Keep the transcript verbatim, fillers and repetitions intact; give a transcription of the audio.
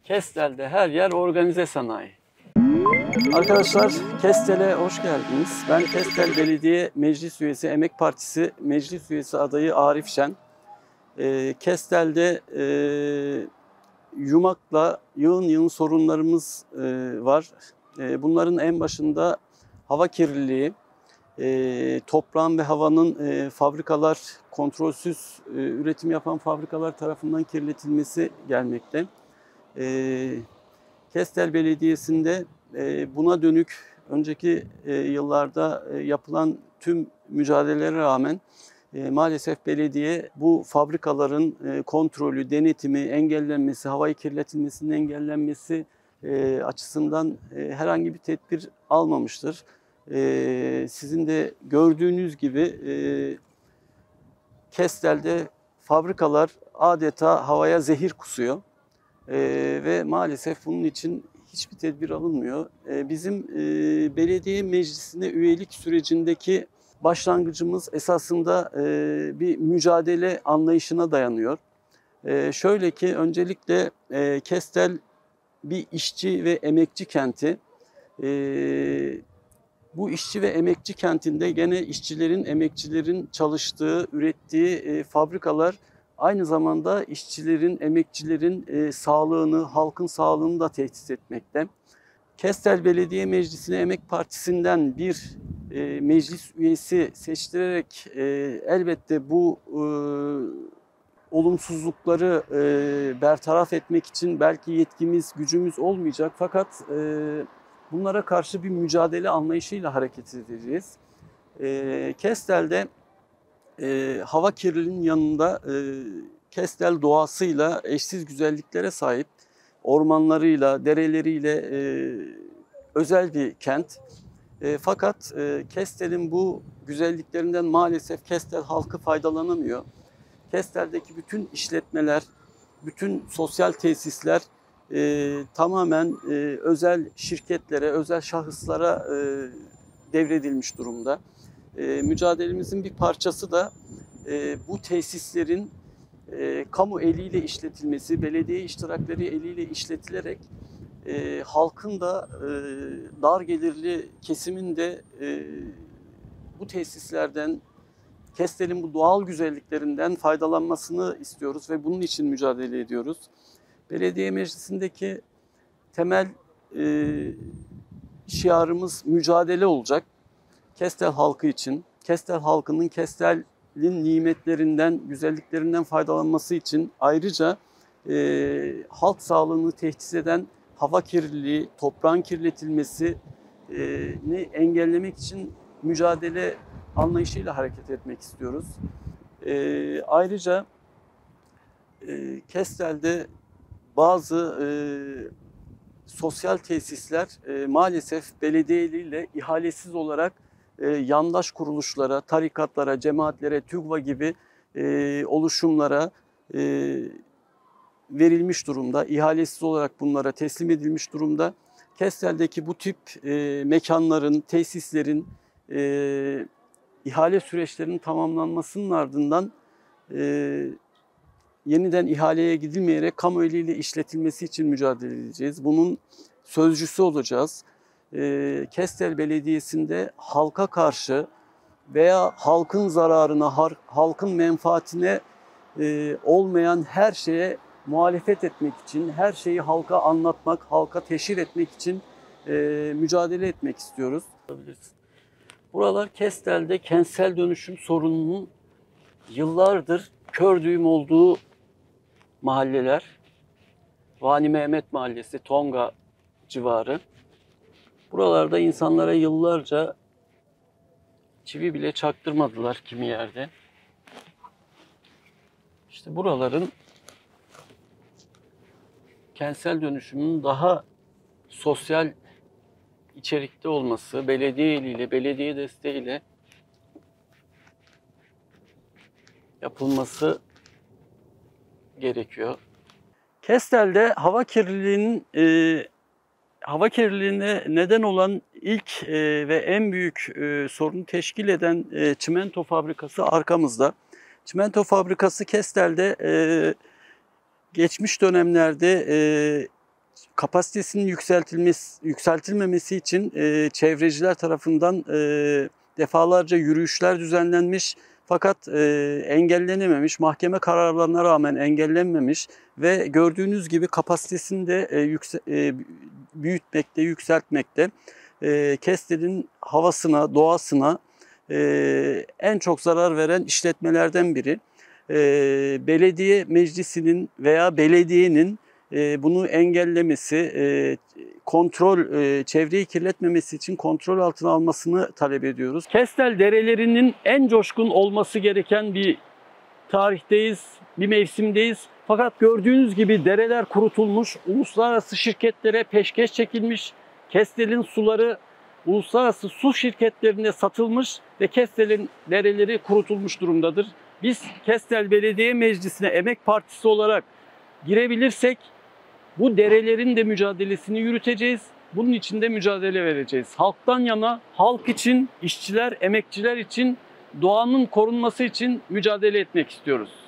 Kestel'de her yer organize sanayi. Arkadaşlar Kestel'e hoş geldiniz. Ben Kestel Belediye Meclis Üyesi, Emek Partisi Meclis Üyesi adayı Arif Şen. E, Kestel'de e, yumakla yığın yığın sorunlarımız e, var. E, bunların en başında hava kirliliği, e, toprağın ve havanın e, fabrikalar, kontrolsüz e, üretim yapan fabrikalar tarafından kirletilmesi gelmekte. E, Kestel Belediyesi'nde e, buna dönük önceki e, yıllarda e, yapılan tüm mücadelelere rağmen e, maalesef belediye bu fabrikaların e, kontrolü, denetimi, engellenmesi, havayı kirletilmesinin engellenmesi e, açısından e, herhangi bir tedbir almamıştır. E, sizin de gördüğünüz gibi e, Kestel'de fabrikalar adeta havaya zehir kusuyor. Ee, ve maalesef bunun için hiçbir tedbir alınmıyor. Ee, bizim e, belediye meclisine üyelik sürecindeki başlangıcımız esasında e, bir mücadele anlayışına dayanıyor. E, şöyle ki öncelikle e, Kestel bir işçi ve emekçi kenti. E, bu işçi ve emekçi kentinde gene işçilerin, emekçilerin çalıştığı, ürettiği e, fabrikalar aynı zamanda işçilerin, emekçilerin e, sağlığını, halkın sağlığını da tehdit etmekte. Kestel Belediye Meclisi'ne Emek Partisi'nden bir e, meclis üyesi seçtirerek e, elbette bu e, olumsuzlukları e, bertaraf etmek için belki yetkimiz, gücümüz olmayacak. Fakat e, bunlara karşı bir mücadele anlayışıyla hareket edeceğiz. E, Kestel'de E, hava kirliliğinin yanında e, Kestel doğasıyla eşsiz güzelliklere sahip, ormanlarıyla, dereleriyle e, özel bir kent. E, fakat e, Kestel'in bu güzelliklerinden maalesef Kestel halkı faydalanamıyor. Kestel'deki bütün işletmeler, bütün sosyal tesisler e, tamamen e, özel şirketlere, özel şahıslara e, devredilmiş durumda. E, mücadelemizin bir parçası da e, bu tesislerin e, kamu eliyle işletilmesi, belediye iştirakleri eliyle işletilerek e, halkın da e, dar gelirli kesimin de e, bu tesislerden, Kestel'in bu doğal güzelliklerinden faydalanmasını istiyoruz ve bunun için mücadele ediyoruz. Belediye meclisindeki temel e, şiarımız mücadele olacak. Kestel halkı için, Kestel halkının Kestel'in nimetlerinden, güzelliklerinden faydalanması için ayrıca e, halk sağlığını tehdit eden hava kirliliği, toprağın kirletilmesini e, engellemek için mücadele anlayışıyla hareket etmek istiyoruz. E, ayrıca e, Kestel'de bazı e, sosyal tesisler e, maalesef belediyeliyle ihalesiz olarak e, yandaş kuruluşlara, tarikatlara, cemaatlere, TÜGVA gibi e, oluşumlara e, verilmiş durumda. İhalesiz olarak bunlara teslim edilmiş durumda. Kestel'deki bu tip e, mekanların, tesislerin e, ihale süreçlerinin tamamlanmasının ardından e, yeniden ihaleye gidilmeyerek kamu eliyle işletilmesi için mücadele edeceğiz. Bunun sözcüsü olacağız. E, Kestel Belediyesi'nde halka karşı veya halkın zararına, halkın menfaatine e, olmayan her şeye muhalefet etmek için, her şeyi halka anlatmak, halka teşhir etmek için e, mücadele etmek istiyoruz. Buralar Kestel'de kentsel dönüşüm sorununun yıllardır kör düğüm olduğu mahalleler. Vani Mehmet Mahallesi, Tonga civarı. Buralarda insanlara yıllarca çivi bile çaktırmadılar kimi yerde. İşte buraların kentsel dönüşümün daha sosyal içerikte olması, belediye eliyle, belediye desteğiyle yapılması gerekiyor. Kestel'de hava kirliliğinin e, hava kirliliğine neden olan ilk e, ve en büyük e, sorunu teşkil eden e, çimento fabrikası arkamızda. Çimento fabrikası Kestel'de e, geçmiş dönemlerde e, kapasitesinin yükseltilmesi, yükseltilmemesi için e, çevreciler tarafından e, defalarca yürüyüşler düzenlenmiş. Fakat e, engellenememiş, mahkeme kararlarına rağmen engellenmemiş ve gördüğünüz gibi kapasitesini de e, yükse, e, büyütmekte, yükseltmekte. E, Kestel'in havasına, doğasına e, en çok zarar veren işletmelerden biri. E, belediye meclisinin veya belediyenin e, bunu engellemesi, e, kontrol, e, çevreyi kirletmemesi için kontrol altına almasını talep ediyoruz. Kestel derelerinin en coşkun olması gereken bir tarihteyiz, bir mevsimdeyiz. Fakat gördüğünüz gibi dereler kurutulmuş, uluslararası şirketlere peşkeş çekilmiş. Kestel'in suları uluslararası su şirketlerine satılmış ve Kestel'in dereleri kurutulmuş durumdadır. Biz Kestel Belediye Meclisi'ne Emek Partisi olarak girebilirsek bu derelerin de mücadelesini yürüteceğiz. Bunun için de mücadele vereceğiz. Halktan yana, halk için, işçiler, emekçiler için, doğanın korunması için mücadele etmek istiyoruz.